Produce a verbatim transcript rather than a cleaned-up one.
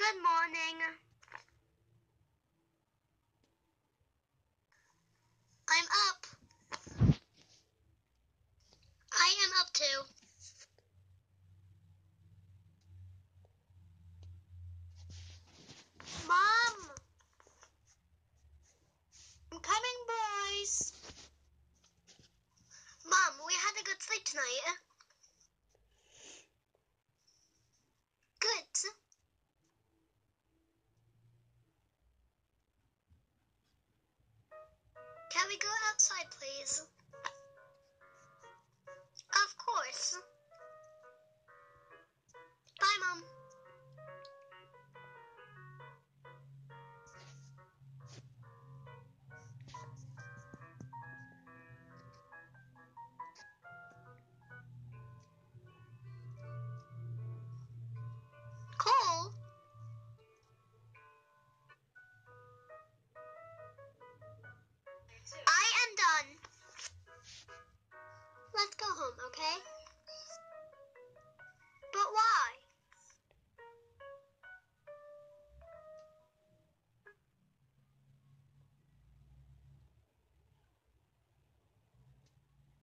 Good morning. I'm up. I am up too. Mom! I'm coming, boys. Mom, we had a good sleep tonight. Good. Can we go outside, please? Of course. Bye, Mom. Cole? I am done. Let's go home, okay?